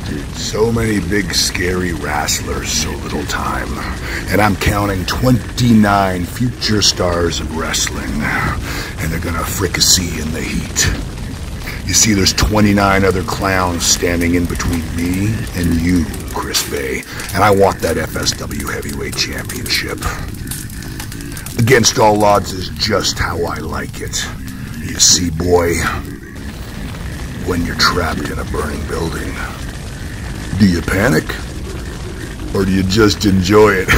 So many big scary wrestlers, so little time. And I'm counting 29 future stars of wrestling. And they're gonna fricassee in the heat. You see, there's 29 other clowns standing in between me and you, Chris Bay. And I want that FSW Heavyweight Championship. Against all odds is just how I like it. You see, boy, when you're trapped in a burning building, do you panic? Or do you just enjoy it?